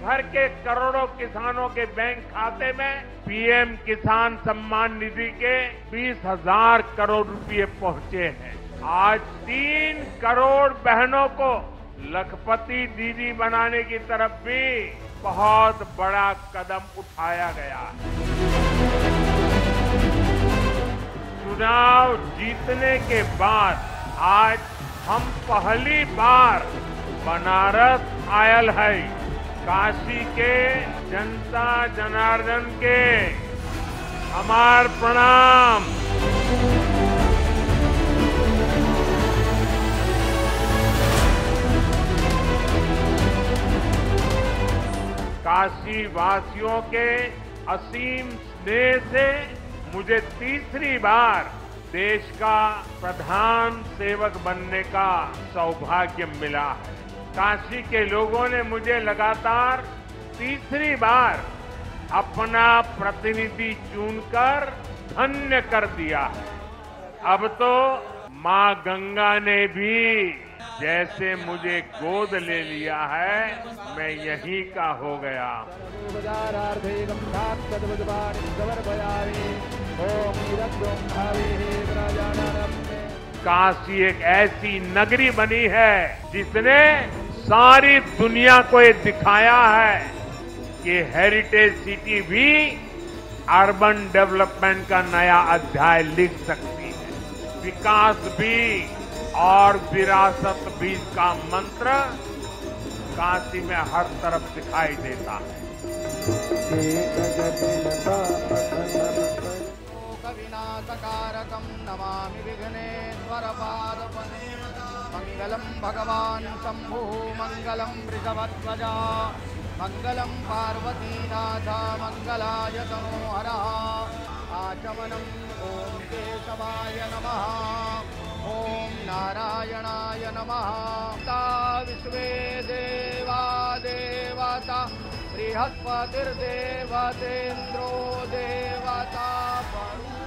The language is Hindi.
भर के करोड़ों किसानों के बैंक खाते में पीएम किसान सम्मान निधि के 20,000 करोड़ रुपए पहुंचे हैं। आज 3 करोड़ बहनों को लखपति दीदी बनाने की तरफ भी बहुत बड़ा कदम उठाया गया है। चुनाव जीतने के बाद आज हम पहली बार बनारस आयल है। काशी के जनता जनार्दन के हमार प्रणाम। काशी वासियों के असीम स्नेह से मुझे तीसरी बार देश का प्रधान सेवक बनने का सौभाग्य मिला है। काशी के लोगों ने मुझे लगातार तीसरी बार अपना प्रतिनिधि चुनकर धन्य कर दिया है। अब तो मां गंगा ने भी जैसे मुझे गोद ले लिया है, मैं यहीं का हो गया। काशी एक ऐसी नगरी बनी है जिसने सारी दुनिया को ये दिखाया है कि हेरिटेज सिटी भी अर्बन डेवलपमेंट का नया अध्याय लिख सकती है। विकास भी और विरासत भी का मंत्र काशी में हर तरफ दिखाई देता है। विनाशकारकं नमामि विघ्नेश्वरपादपदे मंगलम भगवान शंभु मंगलम वृषभध्वजा मंगलम पार्वतीनाथ मंगलाय तनोहरा आचमनम ओम केशवाय नमः ओम नारायणाय नमः। विश्वे देवा देवता बृहस्पतिर्देवतेन्द्रो देवता